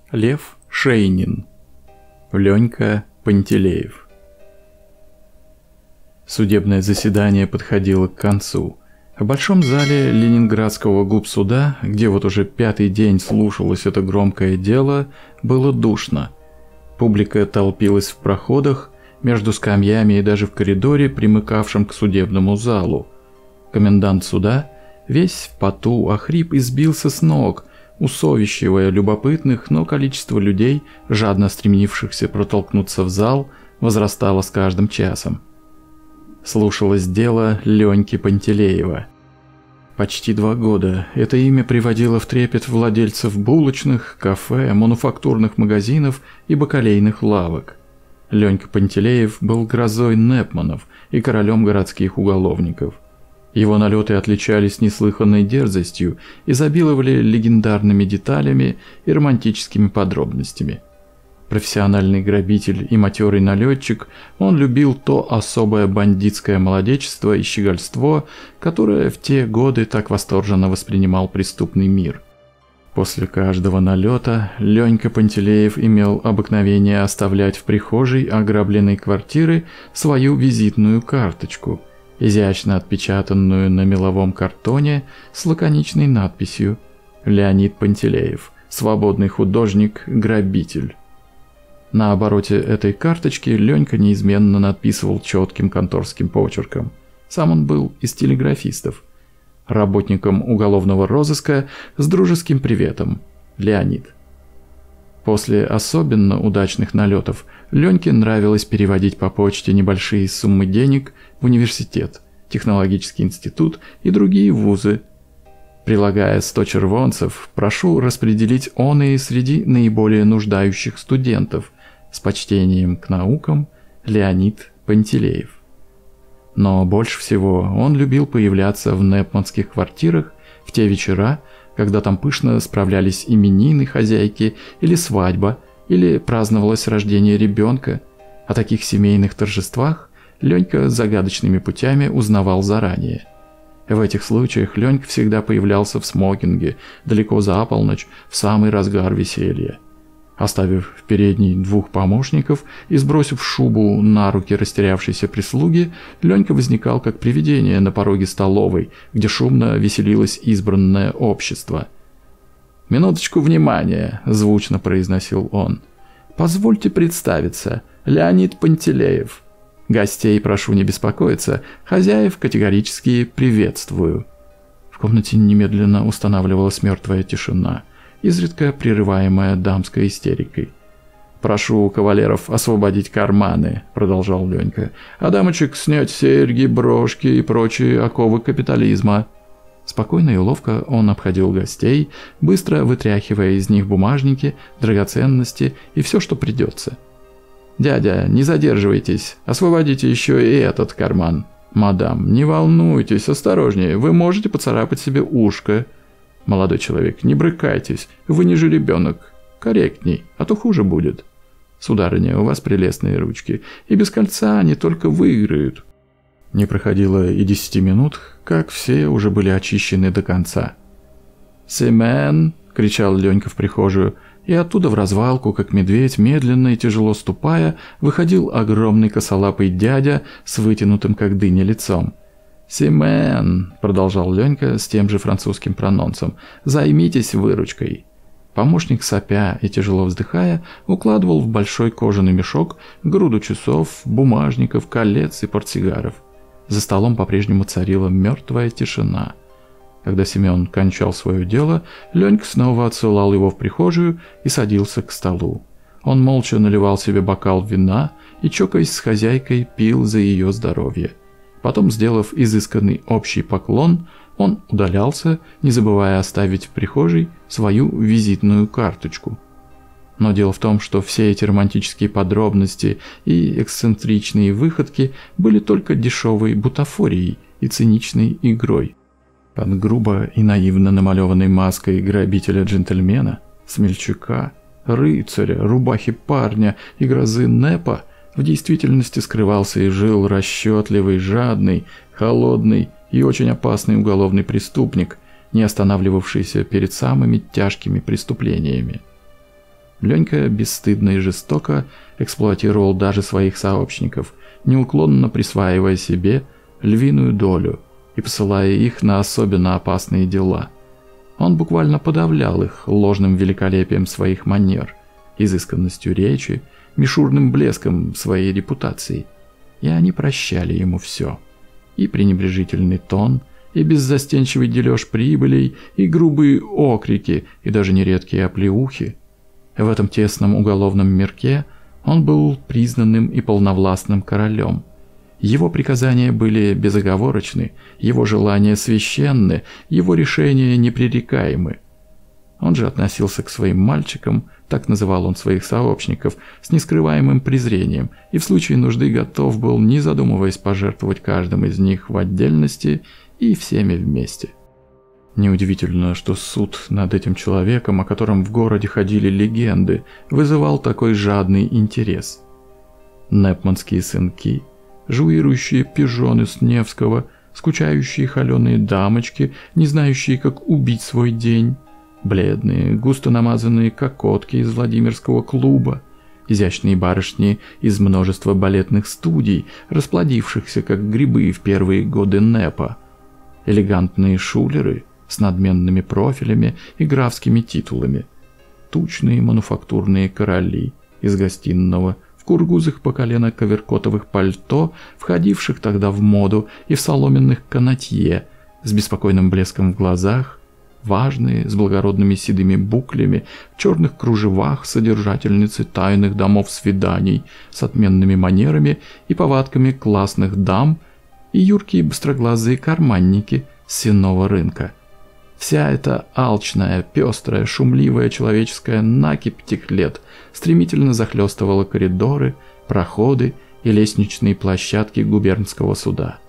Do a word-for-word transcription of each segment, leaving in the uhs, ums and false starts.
Лев Шейнин. Ленька Пантелеев. Судебное заседание подходило к концу. В большом зале Ленинградского губсуда, где вот уже пятый день слушалось это громкое дело, было душно. Публика толпилась в проходах, между скамьями и даже в коридоре, примыкавшем к судебному залу. Комендант суда, весь в поту, охрип и сбился с ног, усовещивая любопытных, но количество людей, жадно стремившихся протолкнуться в зал, возрастало с каждым часом. Слушалось дело Леньки Пантелеева. Почти два года это имя приводило в трепет владельцев булочных, кафе, мануфактурных магазинов и бакалейных лавок. Ленька Пантелеев был грозой Непманов и королем городских уголовников. Его налеты отличались неслыханной дерзостью, изобиловали легендарными деталями и романтическими подробностями. Профессиональный грабитель и матерый налетчик, он любил то особое бандитское молодечество и щегольство, которое в те годы так восторженно воспринимал преступный мир. После каждого налета Ленька Пантелеев имел обыкновение оставлять в прихожей ограбленной квартиры свою визитную карточку, изящно отпечатанную на меловом картоне с лаконичной надписью «Леонид Пантелеев, свободный художник-грабитель». На обороте этой карточки Ленька неизменно надписывал четким конторским почерком. Сам он был из телеграфистов. Работником уголовного розыска с дружеским приветом. Леонид. После особенно удачных налетов Леньке нравилось переводить по почте небольшие суммы денег в университет, технологический институт и другие вузы. Прилагая сто червонцев, прошу распределить оные среди наиболее нуждающих студентов. С почтением к наукам, Леонид Пантелеев. Но больше всего он любил появляться в непманских квартирах в те вечера, когда там пышно справлялись именины хозяйки или свадьба, или праздновалось рождение ребенка. О таких семейных торжествах Ленька загадочными путями узнавал заранее. В этих случаях Ленька всегда появлялся в смокинге, далеко за полночь, в самый разгар веселья. Оставив в передней двух помощников и сбросив шубу на руки растерявшейся прислуги, Ленька возникал как привидение на пороге столовой, где шумно веселилось избранное общество. «Минуточку внимания», – звучно произносил он. «Позвольте представиться, Леонид Пантелеев. Гостей прошу не беспокоиться, хозяев категорически приветствую». В комнате немедленно устанавливалась мертвая тишина, изредка прерываемая дамской истерикой. «Прошу кавалеров освободить карманы», – продолжал Ленька, «а дамочек снять серьги, брошки и прочие оковы капитализма». Спокойно и ловко он обходил гостей, быстро вытряхивая из них бумажники, драгоценности и все, что придется. «Дядя, не задерживайтесь, освободите еще и этот карман. Мадам, не волнуйтесь, осторожнее, вы можете поцарапать себе ушко. Молодой человек, не брыкайтесь, вы не жеребенок. Корректней, а то хуже будет. Сударыня, у вас прелестные ручки, и без кольца они только выиграют». Не проходило и десяти минут, как все уже были очищены до конца. «Семен!» – кричал Ленька в прихожую, и оттуда в развалку, как медведь, медленно и тяжело ступая, выходил огромный косолапый дядя с вытянутым как дыня лицом. «Семен!» – продолжал Ленька с тем же французским прононсом. «Займитесь выручкой!» Помощник, сопя и тяжело вздыхая, укладывал в большой кожаный мешок груду часов, бумажников, колец и портсигаров. За столом по-прежнему царила мертвая тишина. Когда Семен кончал свое дело, Ленька снова отсылал его в прихожую и садился к столу. Он молча наливал себе бокал вина и, чокаясь с хозяйкой, пил за ее здоровье. Потом, сделав изысканный общий поклон, он удалялся, не забывая оставить в прихожей свою визитную карточку. Но дело в том, что все эти романтические подробности и эксцентричные выходки были только дешевой бутафорией и циничной игрой. Под грубо и наивно намалеванной маской грабителя-джентльмена, смельчака, рыцаря, рубахи парня и грозы Непа в действительности скрывался и жил расчетливый, жадный, холодный и очень опасный уголовный преступник, не останавливавшийся перед самыми тяжкими преступлениями. Ленька бесстыдно и жестоко эксплуатировал даже своих сообщников, неуклонно присваивая себе львиную долю и посылая их на особенно опасные дела. Он буквально подавлял их ложным великолепием своих манер, изысканностью речи, мишурным блеском своей репутации. И они прощали ему все. И пренебрежительный тон, и беззастенчивый дележ прибылей, и грубые окрики, и даже нередкие оплеухи. В этом тесном уголовном мирке он был признанным и полновластным королем. Его приказания были безоговорочны, его желания священны, его решения непререкаемы. Он же относился к своим мальчикам, так называл он своих сообщников, с нескрываемым презрением и в случае нужды готов был, не задумываясь, пожертвовать каждым из них в отдельности и всеми вместе. Неудивительно, что суд над этим человеком, о котором в городе ходили легенды, вызывал такой жадный интерес. Непманские сынки, жуирующие пижоны с Невского, скучающие холеные дамочки, не знающие, как убить свой день, бледные, густо намазанные кокотки из Владимирского клуба, изящные барышни из множества балетных студий, расплодившихся как грибы в первые годы Непа, элегантные шулеры с надменными профилями и графскими титулами, тучные мануфактурные короли из гостиного, в кургузах по колено коверкотовых пальто, входивших тогда в моду, и в соломенных канатье, с беспокойным блеском в глазах, важные, с благородными седыми буклями, в черных кружевах содержательницы тайных домов свиданий, с отменными манерами и повадками классных дам, и юркие быстроглазые карманники с сенного рынка. Вся эта алчная, пестрая, шумливая человеческая накипь тех лет стремительно захлестывала коридоры, проходы и лестничные площадки губернского суда.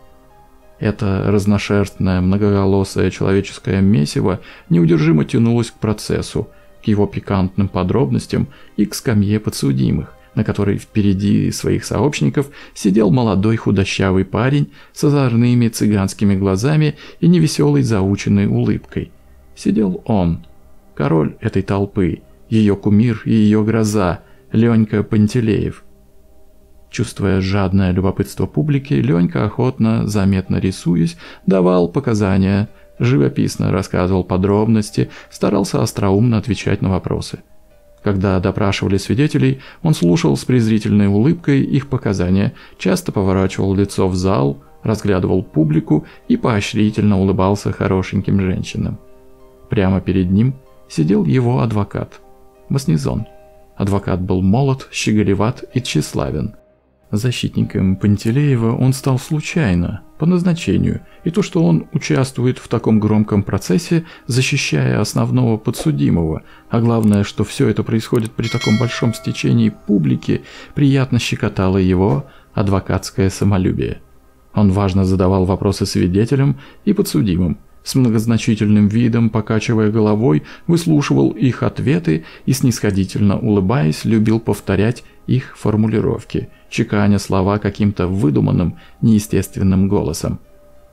Это разношерстное, многоголосое человеческое месиво неудержимо тянулось к процессу, к его пикантным подробностям и к скамье подсудимых, на которой впереди своих сообщников сидел молодой худощавый парень с озорными цыганскими глазами и невеселой заученной улыбкой. Сидел он, король этой толпы, ее кумир и ее гроза, Ленька Пантелеев. Чувствуя жадное любопытство публики, Ленька, охотно, заметно рисуясь, давал показания, живописно рассказывал подробности, старался остроумно отвечать на вопросы. Когда допрашивали свидетелей, он слушал с презрительной улыбкой их показания, часто поворачивал лицо в зал, разглядывал публику и поощрительно улыбался хорошеньким женщинам. Прямо перед ним сидел его адвокат, Маснезон. Адвокат был молод, щеголеват и тщеславен. Защитником Пантелеева он стал случайно, по назначению, и то, что он участвует в таком громком процессе, защищая основного подсудимого, а главное, что все это происходит при таком большом стечении публики, приятно щекотало его адвокатское самолюбие. Он важно задавал вопросы свидетелям и подсудимым, с многозначительным видом, покачивая головой, выслушивал их ответы и, снисходительно улыбаясь, любил повторять их формулировки, чеканя слова каким-то выдуманным, неестественным голосом.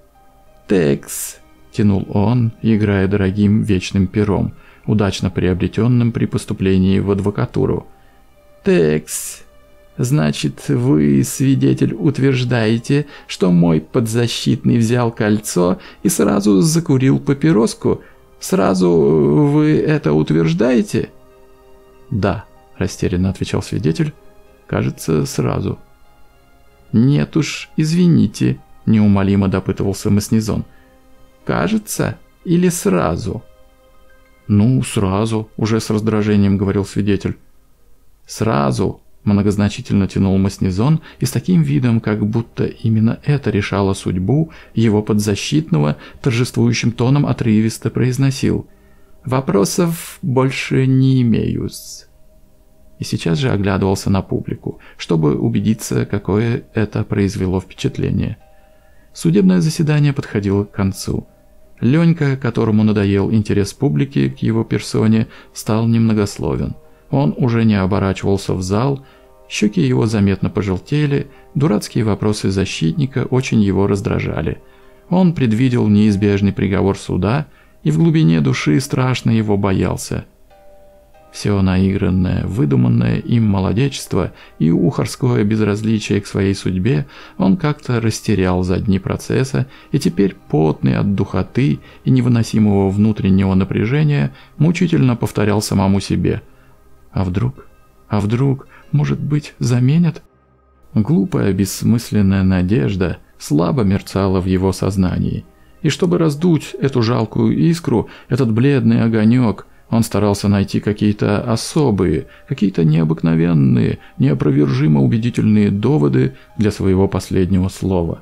«Текс», — тянул он, играя дорогим вечным пером, удачно приобретенным при поступлении в адвокатуру. «Текс. Значит, вы, свидетель, утверждаете, что мой подзащитный взял кольцо и сразу закурил папироску? Сразу вы это утверждаете?» «Да», — растерянно отвечал свидетель. «Кажется, сразу». «Нет уж, извините», — неумолимо допытывался Маснезон. «Кажется или сразу?» «Ну, сразу», — уже с раздражением говорил свидетель. «Сразу», — многозначительно тянул Маснезон и с таким видом, как будто именно это решало судьбу его подзащитного, торжествующим тоном отрывисто произносил: «Вопросов больше не имею-с». И сейчас же оглядывался на публику, чтобы убедиться, какое это произвело впечатление. Судебное заседание подходило к концу. Ленька, которому надоел интерес публики к его персоне, стал немногословен. Он уже не оборачивался в зал, щеки его заметно пожелтели, дурацкие вопросы защитника очень его раздражали. Он предвидел неизбежный приговор суда и в глубине души страшно его боялся. Все наигранное, выдуманное им молодечество и ухарское безразличие к своей судьбе он как-то растерял за дни процесса, и теперь, потный от духоты и невыносимого внутреннего напряжения, мучительно повторял самому себе: «А вдруг? А вдруг, может быть, заменят?» Глупая, бессмысленная надежда слабо мерцала в его сознании. И чтобы раздуть эту жалкую искру, этот бледный огонек, он старался найти какие-то особые, какие-то необыкновенные, неопровержимо убедительные доводы для своего последнего слова.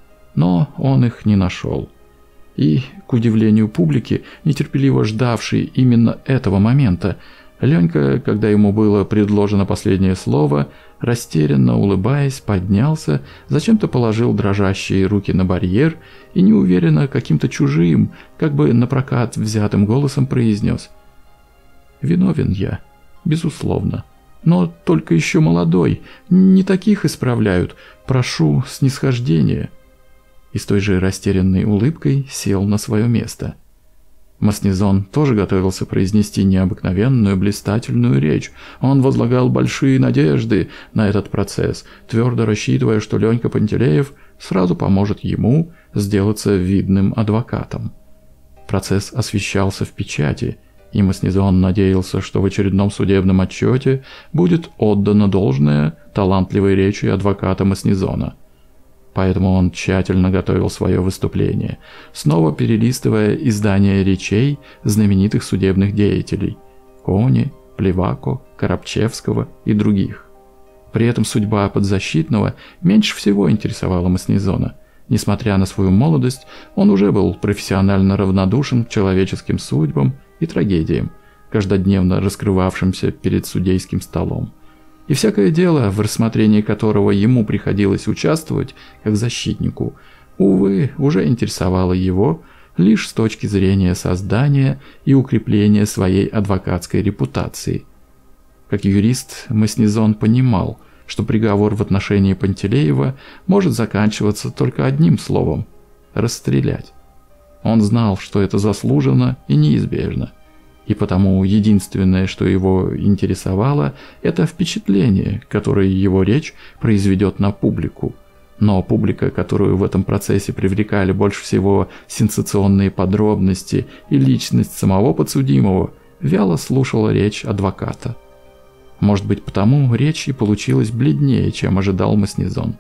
Но он их не нашел. И, к удивлению публики, нетерпеливо ждавшей именно этого момента, Ленька, когда ему было предложено последнее слово, растерянно улыбаясь, поднялся, зачем-то положил дрожащие руки на барьер и неуверенно каким-то чужим, как бы напрокат взятым голосом произнес: «Виновен я, безусловно, но только еще молодой, не таких исправляют, прошу снисхождения». И с той же растерянной улыбкой сел на свое место. Маснезон тоже готовился произнести необыкновенную блистательную речь. Он возлагал большие надежды на этот процесс, твердо рассчитывая, что Ленька Пантелеев сразу поможет ему сделаться видным адвокатом. Процесс освещался в печати, и Маснезон надеялся, что в очередном судебном отчете будет отдано должное талантливой речи адвоката Маснезона. Поэтому он тщательно готовил свое выступление, снова перелистывая издания речей знаменитых судебных деятелей – Кони, Плевако, Коробчевского и других. При этом судьба подзащитного меньше всего интересовала Маснезона. Несмотря на свою молодость, он уже был профессионально равнодушен к человеческим судьбам и трагедиям, каждодневно раскрывавшимся перед судейским столом. И всякое дело, в рассмотрении которого ему приходилось участвовать как защитнику, увы, уже интересовало его лишь с точки зрения создания и укрепления своей адвокатской репутации. Как юрист, Маснезон понимал, что приговор в отношении Пантелеева может заканчиваться только одним словом – расстрелять. Он знал, что это заслуженно и неизбежно. И потому единственное, что его интересовало, это впечатление, которое его речь произведет на публику. Но публика, которую в этом процессе привлекали больше всего сенсационные подробности и личность самого подсудимого, вяло слушала речь адвоката. Может быть, потому речь и получилась бледнее, чем ожидал Маснезон.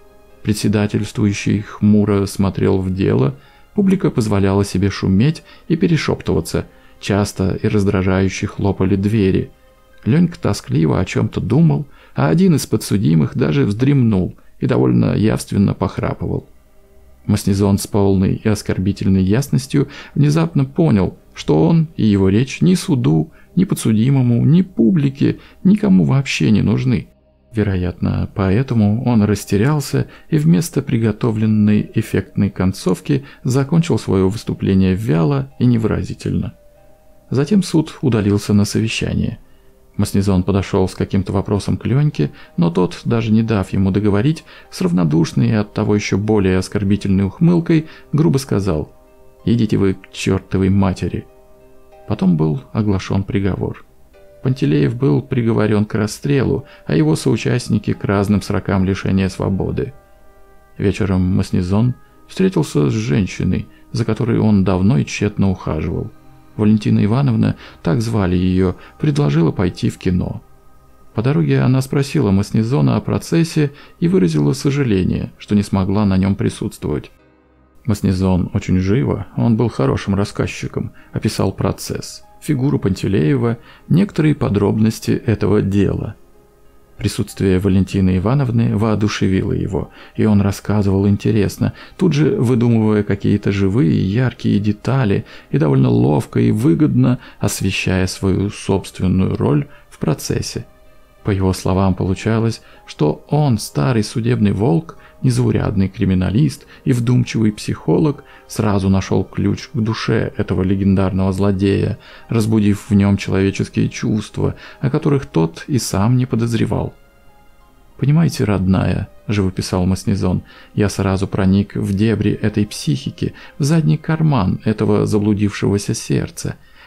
Председательствующий хмуро смотрел в дело, публика позволяла себе шуметь и перешептываться. Часто и раздражающе хлопали двери. Ленька тоскливо о чем-то думал, а один из подсудимых даже вздремнул и довольно явственно похрапывал. Маснезон с полной и оскорбительной ясностью внезапно понял, что он и его речь ни суду, ни подсудимому, ни публике, никому вообще не нужны. Вероятно, поэтому он растерялся и вместо приготовленной эффектной концовки закончил свое выступление вяло и невыразительно. Затем суд удалился на совещание. Маснезон подошел с каким-то вопросом к Леньке, но тот, даже не дав ему договорить, с равнодушной и оттого еще более оскорбительной ухмылкой, грубо сказал: «Идите вы к чертовой матери». Потом был оглашен приговор. Пантелеев был приговорен к расстрелу, а его соучастники к разным срокам лишения свободы. Вечером Маснезон встретился с женщиной, за которой он давно и тщетно ухаживал. Валентина Ивановна, так звали ее, предложила пойти в кино. По дороге она спросила Маснезона о процессе и выразила сожаление, что не смогла на нем присутствовать. Маснезон очень живо, он был хорошим рассказчиком, описал процесс, фигуру Пантелеева, некоторые подробности этого дела. Присутствие Валентины Ивановны воодушевило его, и он рассказывал интересно, тут же выдумывая какие-то живые, яркие детали и довольно ловко и выгодно освещая свою собственную роль в процессе. По его словам, получалось, что он, старый судебный волк, незаурядный криминалист и вдумчивый психолог, сразу нашел ключ к душе этого легендарного злодея, разбудив в нем человеческие чувства, о которых тот и сам не подозревал. «Понимаете, родная», – живописал Маснезон, – «я сразу проник в дебри этой психики, в задний карман этого заблудившегося сердца.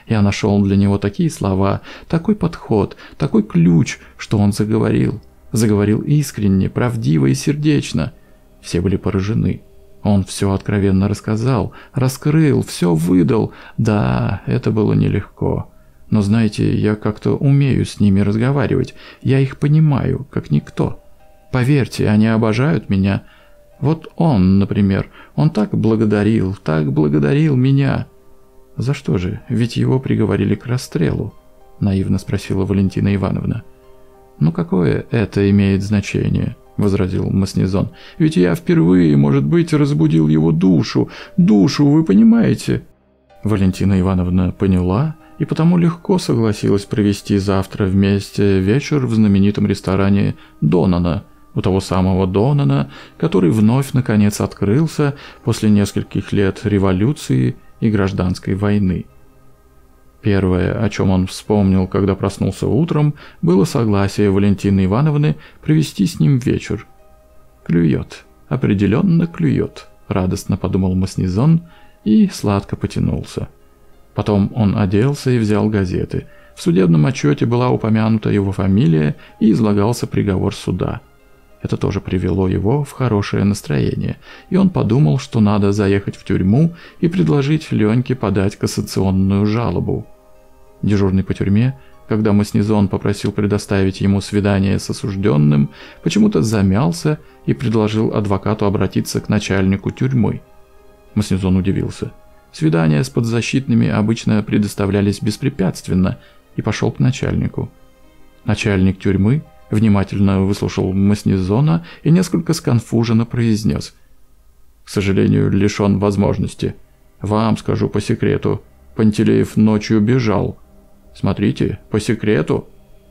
Я нашел для него такие слова, такой подход, такой ключ, что он заговорил. Заговорил искренне, правдиво и сердечно. Все были поражены. Он все откровенно рассказал, раскрыл, все выдал. Да, это было нелегко. Но знаете, я как-то умею с ними разговаривать. Я их понимаю, как никто. Поверьте, они обожают меня. Вот он, например, он так благодарил, так благодарил меня. За что же? Ведь его приговорили к расстрелу, наивно спросила Валентина Ивановна. Ну какое это имеет значение? Возразил Маснезон. Ведь я впервые, может быть, разбудил его душу. Душу, вы понимаете? Валентина Ивановна поняла и потому легко согласилась провести завтра вместе вечер в знаменитом ресторане Донана, у того самого Донана, который вновь наконец открылся после нескольких лет революции и гражданской войны. Первое, о чем он вспомнил, когда проснулся утром, было согласие Валентины Ивановны провести с ним вечер. «Клюет, определенно клюет», — радостно подумал Маснезон и сладко потянулся. Потом он оделся и взял газеты. В судебном отчете была упомянута его фамилия и излагался приговор суда. Это тоже привело его в хорошее настроение, и он подумал, что надо заехать в тюрьму и предложить Леньке подать кассационную жалобу. Дежурный по тюрьме, когда Маснезон попросил предоставить ему свидание с осужденным, почему-то замялся и предложил адвокату обратиться к начальнику тюрьмы. Маснезон удивился. Свидания с подзащитными обычно предоставлялись беспрепятственно, и пошел к начальнику. Начальник тюрьмы внимательно выслушал Маснезона и несколько сконфуженно произнес: «К сожалению, лишен возможности. Вам скажу по секрету. Пантелеев ночью бежал. Смотрите, по секрету».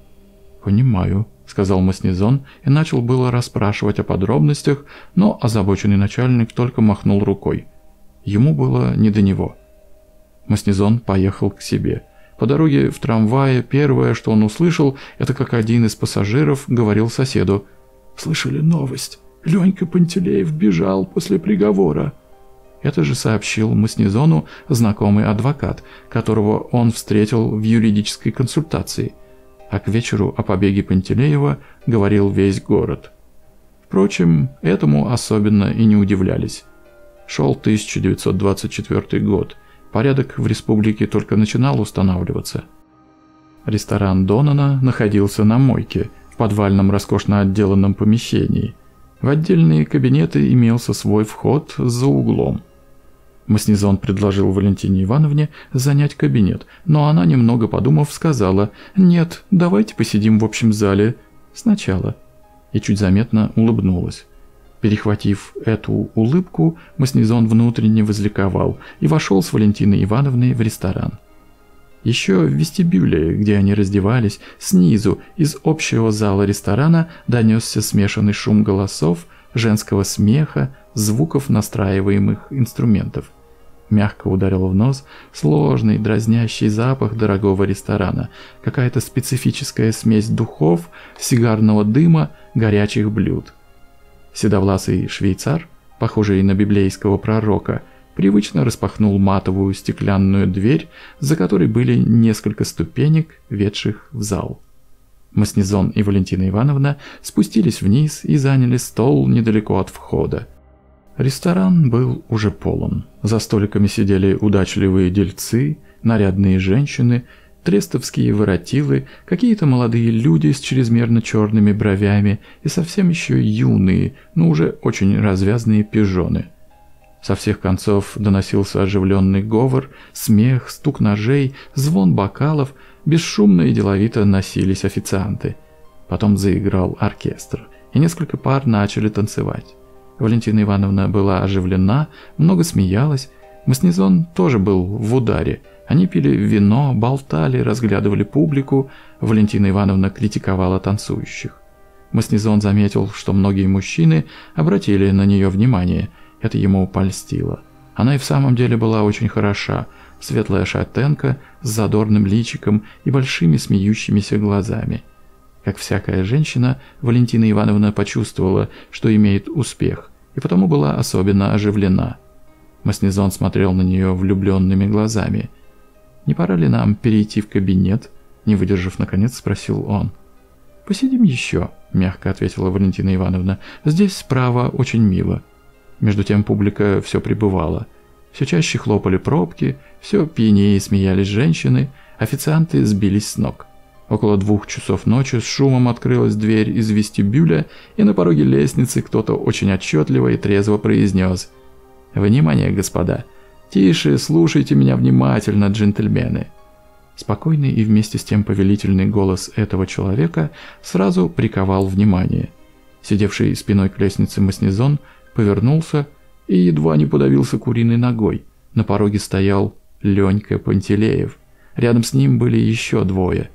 «Понимаю», — сказал Маснезон и начал было расспрашивать о подробностях, но озабоченный начальник только махнул рукой. Ему было не до него. Маснезон поехал к себе. По дороге в трамвае первое, что он услышал, это как один из пассажиров говорил соседу: «Слышали новость? Ленька Пантелеев бежал после приговора». Это же сообщил Маснезону знакомый адвокат, которого он встретил в юридической консультации. А к вечеру о побеге Пантелеева говорил весь город. Впрочем, этому особенно и не удивлялись. Шел тысяча девятьсот двадцать четвёртый год. Порядок в республике только начинал устанавливаться. Ресторан Донана находился на мойке, в подвальном роскошно отделанном помещении. В отдельные кабинеты имелся свой вход за углом. Маснезон предложил Валентине Ивановне занять кабинет, но она, немного подумав, сказала: «Нет, давайте посидим в общем зале сначала», и чуть заметно улыбнулась. Перехватив эту улыбку, Маснезон внутренне возликовал и вошел с Валентиной Ивановной в ресторан. Еще в вестибюле, где они раздевались, снизу, из общего зала ресторана донесся смешанный шум голосов, женского смеха, звуков настраиваемых инструментов. Мягко ударил в нос сложный, дразнящий запах дорогого ресторана, какая-то специфическая смесь духов, сигарного дыма, горячих блюд. Седовласый швейцар, похожий на библейского пророка, привычно распахнул матовую стеклянную дверь, за которой были несколько ступенек, ведших в зал. Маснезон и Валентина Ивановна спустились вниз и заняли стол недалеко от входа. Ресторан был уже полон. За столиками сидели удачливые дельцы, нарядные женщины, трестовские воротилы, какие-то молодые люди с чрезмерно черными бровями и совсем еще юные, но уже очень развязные пижоны. Со всех концов доносился оживленный говор, смех, стук ножей, звон бокалов, бесшумно и деловито носились официанты. Потом заиграл оркестр, и несколько пар начали танцевать. Валентина Ивановна была оживлена, много смеялась. Маснезон тоже был в ударе. Они пили вино, болтали, разглядывали публику. Валентина Ивановна критиковала танцующих. Маснезон заметил, что многие мужчины обратили на нее внимание. Это ему польстило. Она и в самом деле была очень хороша. Светлая шатенка с задорным личиком и большими смеющимися глазами. Как всякая женщина, Валентина Ивановна почувствовала, что имеет успех, и потому была особенно оживлена. Маснезон смотрел на нее влюбленными глазами. Не пора ли нам перейти в кабинет?» Не выдержав, наконец, спросил он. «Посидим еще», – мягко ответила Валентина Ивановна. «Здесь справа очень мило». Между тем публика все прибывала. Все чаще хлопали пробки, все пьянее смеялись женщины, официанты сбились с ног. Около двух часов ночи с шумом открылась дверь из вестибюля, и на пороге лестницы кто-то очень отчетливо и трезво произнес: «Внимание, господа! Тише, слушайте меня внимательно, джентльмены!» Спокойный и вместе с тем повелительный голос этого человека сразу приковал внимание. Сидевший спиной к лестнице Маснезон повернулся и едва не подавился куриной ногой. На пороге стоял Ленька Пантелеев. Рядом с ним были еще двое.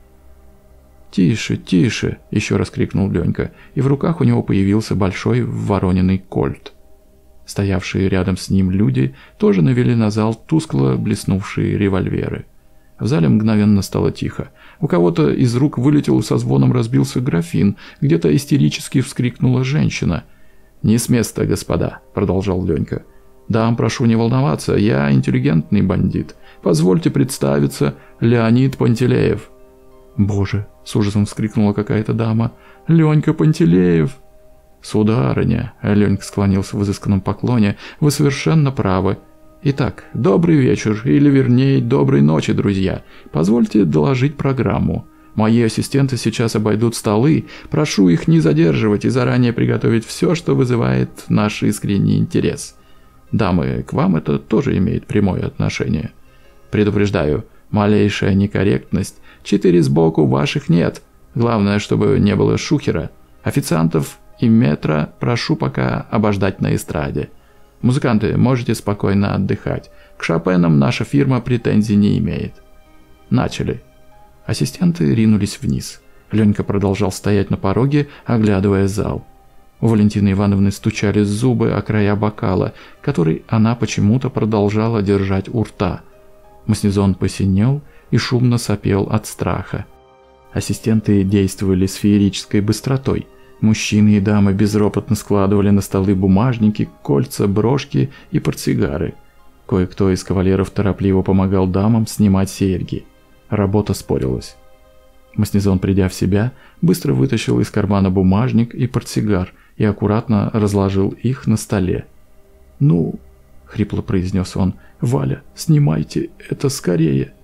«Тише, тише!» – еще раз крикнул Ленька, и в руках у него появился большой вороненый кольт. Стоявшие рядом с ним люди тоже навели на зал тускло блеснувшие револьверы. В зале мгновенно стало тихо. У кого-то из рук вылетел и со звоном разбился графин, где-то истерически вскрикнула женщина. «Не с места, господа», – продолжал Ленька. «Дам, прошу не волноваться, я интеллигентный бандит. Позвольте представиться, Леонид Пантелеев». «Боже!» – с ужасом вскрикнула какая-то дама. «Ленька Пантелеев!» «Сударыня», – Ленька склонился в изысканном поклоне, – «вы совершенно правы. Итак, добрый вечер, или вернее, доброй ночи, друзья. Позвольте доложить программу. Мои ассистенты сейчас обойдут столы, прошу их не задерживать и заранее приготовить все, что вызывает наш искренний интерес. Дамы, к вам это тоже имеет прямое отношение. Предупреждаю, малейшая некорректность, четыре сбоку ваших нет. Главное, чтобы не было шухера. Официантов и метро прошу пока обождать на эстраде. Музыканты, можете спокойно отдыхать. К Шопенам наша фирма претензий не имеет. Начали». Ассистенты ринулись вниз. Ленька продолжал стоять на пороге, оглядывая зал. У Валентины Ивановны стучали зубы о края бокала, который она почему-то продолжала держать у рта. Маснезон посинел и шумно сопел от страха. Ассистенты действовали с феерической быстротой. Мужчины и дамы безропотно складывали на столы бумажники, кольца, брошки и портсигары. Кое-кто из кавалеров торопливо помогал дамам снимать серьги. Работа спорилась. Маснезон, придя в себя, быстро вытащил из кармана бумажник и портсигар и аккуратно разложил их на столе. «Ну», — хрипло произнес он, — «Валя, снимайте это скорее».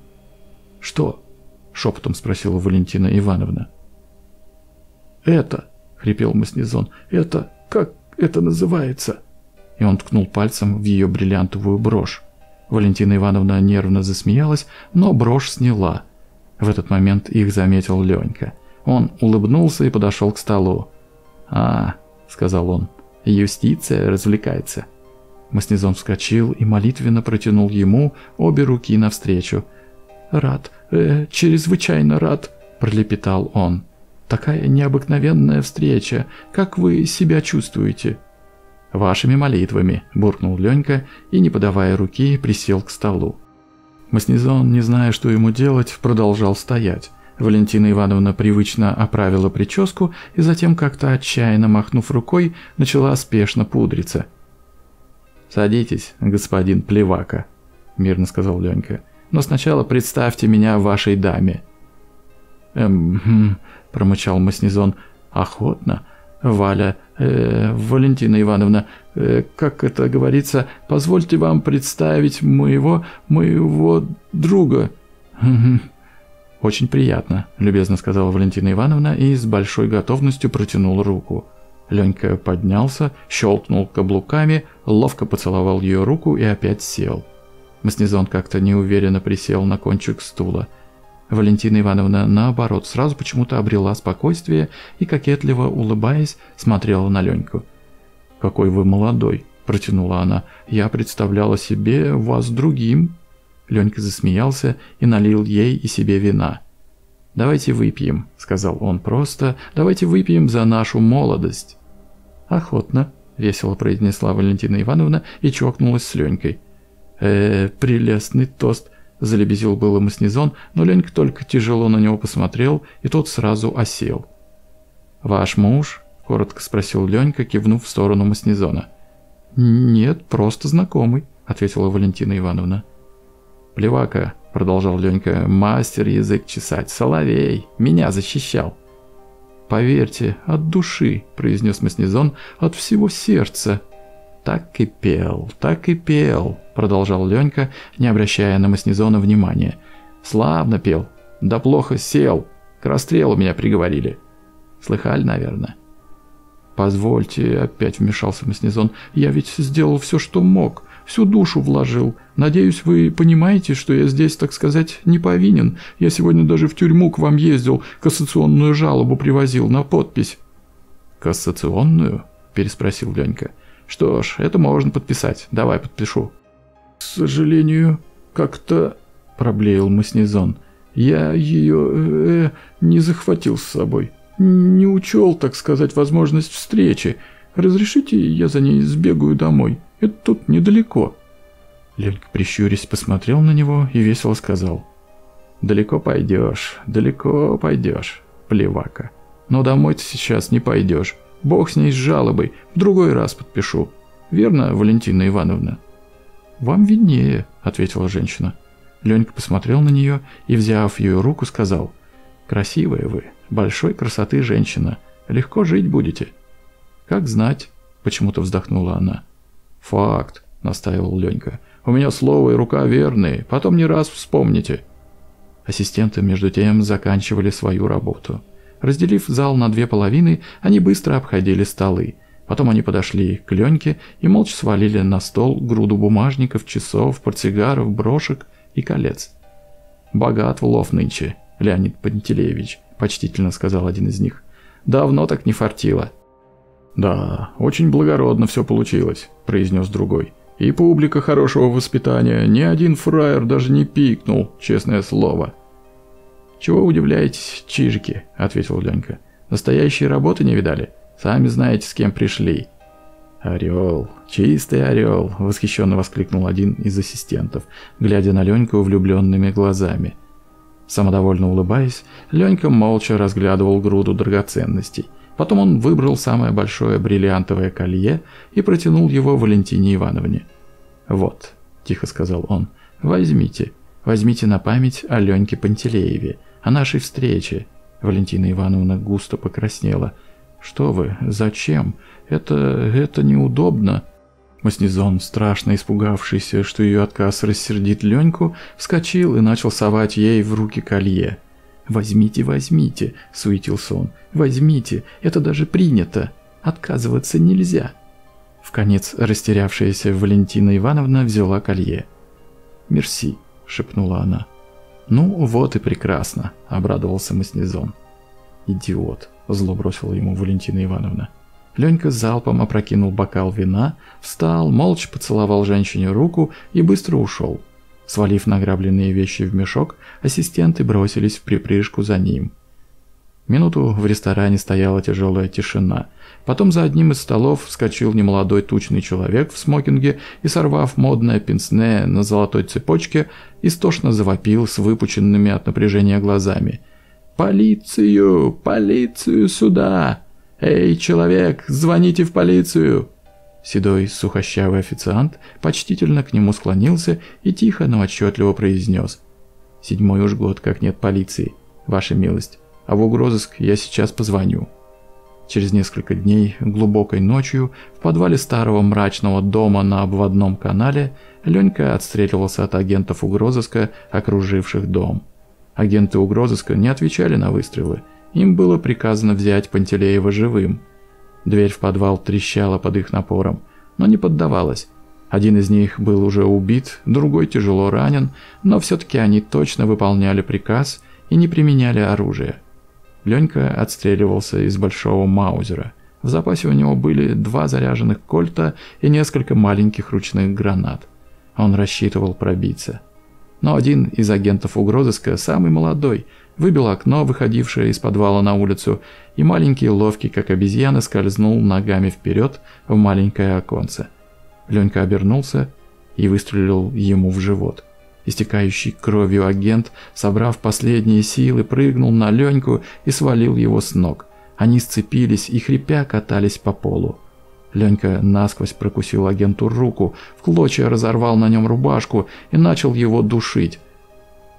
«Что?» — шепотом спросила Валентина Ивановна. «Это», — хрипел Маснезон, — «это... как это называется?» И он ткнул пальцем в ее бриллиантовую брошь. Валентина Ивановна нервно засмеялась, но брошь сняла. В этот момент их заметил Ленька. Он улыбнулся и подошел к столу. «А, — сказал он, — юстиция развлекается». Маснезон вскочил и молитвенно протянул ему обе руки навстречу. «Рад, э, чрезвычайно рад», — пролепетал он. «Такая необыкновенная встреча. Как вы себя чувствуете?» «Вашими молитвами», – буркнул Ленька и, не подавая руки, присел к столу. Маснезон, не зная, что ему делать, продолжал стоять. Валентина Ивановна привычно оправила прическу и затем, как-то отчаянно махнув рукой, начала спешно пудриться. «Садитесь, господин Плевака», – мирно сказал Ленька. «Но сначала представьте меня вашей даме». «Эм, хм», – промычал Маснезон, – «охотно. Валя, э, Валентина Ивановна, э, как это говорится, позвольте вам представить моего, моего друга». «Очень приятно», – любезно сказала Валентина Ивановна и с большой готовностью протянула руку. Ленька поднялся, щелкнул каблуками, ловко поцеловал ее руку и опять сел. Маснезон как-то неуверенно присел на кончик стула. Валентина Ивановна, наоборот, сразу почему-то обрела спокойствие и, кокетливо улыбаясь, смотрела на Леньку. «Какой вы молодой!» – протянула она. «Я представляла себе вас другим». Ленька засмеялся и налил ей и себе вина. «Давайте выпьем», – сказал он просто, – «давайте выпьем за нашу молодость». «Охотно», – весело произнесла Валентина Ивановна и чокнулась с Ленькой. «Э, прелестный тост», – залебезил было Маснезон, но Ленька только тяжело на него посмотрел, и тот сразу осел. «Ваш муж?» – коротко спросил Ленька, кивнув в сторону Маснезона. «Нет, просто знакомый», – ответила Валентина Ивановна. «Плевака», – продолжал Ленька, – мастер язык чесать, соловей, меня защищал. «Поверьте, от души», – произнес Маснезон, – «от всего сердца». «Так и пел, так и пел», – продолжал Ленька, не обращая на Маснезона внимания. «Славно пел, да плохо сел, к расстрелу меня приговорили. Слыхали, наверное?» «Позвольте», – опять вмешался Маснезон, – «я ведь сделал все, что мог, всю душу вложил. Надеюсь, вы понимаете, что я здесь, так сказать, не повинен. Я сегодня даже в тюрьму к вам ездил, кассационную жалобу привозил на подпись». «Кассационную?» – переспросил Ленька. «Что ж, это можно подписать. Давай подпишу». «К сожалению, как-то...» – проблеял Маснезон. «Я ее... Э, не захватил с собой. Не учел, так сказать, возможность встречи. Разрешите, я за ней сбегаю домой? Это тут недалеко». Ленька, прищурясь, посмотрел на него и весело сказал: «Далеко пойдешь, далеко пойдешь, плевака. Но домой ты сейчас не пойдешь. Бог с ней с жалобой, в другой раз подпишу. Верно, Валентина Ивановна?» «Вам виднее», — ответила женщина. Ленька посмотрел на нее и, взяв ее руку, сказал: «Красивая вы, большой красоты женщина. Легко жить будете». «Как знать», — почему-то вздохнула она. «Факт», — настаивал Ленька. «У меня слово и рука верные, потом не раз вспомните». Ассистенты, между тем, заканчивали свою работу. Разделив зал на две половины, они быстро обходили столы. Потом они подошли к Леньке и молча свалили на стол груду бумажников, часов, портсигаров, брошек и колец. «Богат в лов нынче, Леонид Пантелеевич», — почтительно сказал один из них. «Давно так не фартило». «Да, очень благородно все получилось», — произнес другой. «И публика хорошего воспитания, ни один фраер даже не пикнул, честное слово». «Чего удивляетесь, чижики?» — ответил Ленька. «Настоящей работы не видали? Сами знаете, с кем пришли». «Орел, чистый орел!» — восхищенно воскликнул один из ассистентов, глядя на Леньку влюбленными глазами. Самодовольно улыбаясь, Ленька молча разглядывал груду драгоценностей. Потом он выбрал самое большое бриллиантовое колье и протянул его Валентине Ивановне. «Вот», – тихо сказал он, – «возьмите, возьмите на память о Леньке Пантелееве, о нашей встрече». Валентина Ивановна густо покраснела. «Что вы? Зачем? Это... это неудобно». Маснезон, страшно испугавшийся, что ее отказ рассердит Леньку, вскочил и начал совать ей в руки колье. «Возьмите, возьмите», – суетился он, – «возьмите, это даже принято, отказываться нельзя». Вконец растерявшаяся Валентина Ивановна взяла колье. «Мерси», – шепнула она. «Ну, вот и прекрасно», – обрадовался Маснезон. «Идиот», – зло бросила ему Валентина Ивановна. Ленька залпом опрокинул бокал вина, встал, молча поцеловал женщине руку и быстро ушел. Свалив награбленные вещи в мешок, ассистенты бросились вприпрыжку за ним. Минуту в ресторане стояла тяжелая тишина. Потом за одним из столов вскочил немолодой тучный человек в смокинге и, сорвав модное пенсне на золотой цепочке, истошно завопил с выпученными от напряжения глазами: «Полицию! Полицию сюда! Эй, человек, звоните в полицию!» Седой сухощавый официант почтительно к нему склонился и тихо, но отчетливо произнес: «Седьмой уж год как нет полиции, ваша милость, а в угрозыск я сейчас позвоню». Через несколько дней, глубокой ночью, в подвале старого мрачного дома на обводном канале Ленька отстреливался от агентов угрозыска, окруживших дом. Агенты угрозыска не отвечали на выстрелы, им было приказано взять Пантелеева живым. Дверь в подвал трещала под их напором, но не поддавалась. Один из них был уже убит, другой тяжело ранен, но все-таки они точно выполняли приказ и не применяли оружие. Ленька отстреливался из большого маузера. В запасе у него были два заряженных кольта и несколько маленьких ручных гранат. Он рассчитывал пробиться. Но один из агентов угрозыска, самый молодой, выбил окно, выходившее из подвала на улицу, и маленький, ловкий, как обезьяна, скользнул ногами вперед в маленькое оконце. Ленька обернулся и выстрелил ему в живот. Истекающий кровью агент, собрав последние силы, прыгнул на Леньку и свалил его с ног. Они сцепились и, хрипя, катались по полу. Ленька насквозь прокусил агенту руку, в клочья разорвал на нем рубашку и начал его душить.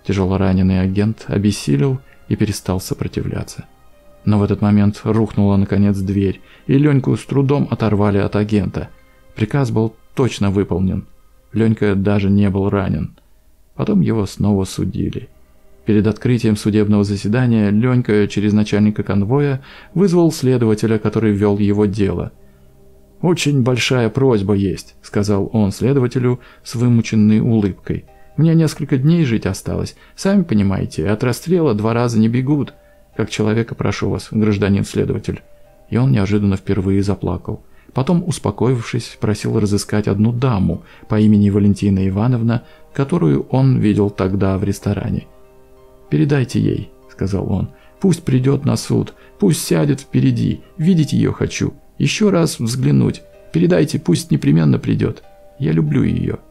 Тяжелораненый агент обессилел и перестал сопротивляться. Но в этот момент рухнула наконец дверь, и Леньку с трудом оторвали от агента. Приказ был точно выполнен. Ленька даже не был ранен. Потом его снова судили. Перед открытием судебного заседания Ленька через начальника конвоя вызвал следователя, который вел его дело. «Очень большая просьба есть», — сказал он следователю с вымученной улыбкой. «Мне несколько дней жить осталось. Сами понимаете, от расстрела два раза не бегут. Как человека прошу вас, гражданин следователь». И он неожиданно впервые заплакал. Потом, успокоившись, просил разыскать одну даму по имени Валентина Ивановна, которую он видел тогда в ресторане. «Передайте ей», — сказал он, — «пусть придет на суд, пусть сядет впереди, видеть ее хочу, еще раз взглянуть, передайте, пусть непременно придет, я люблю ее».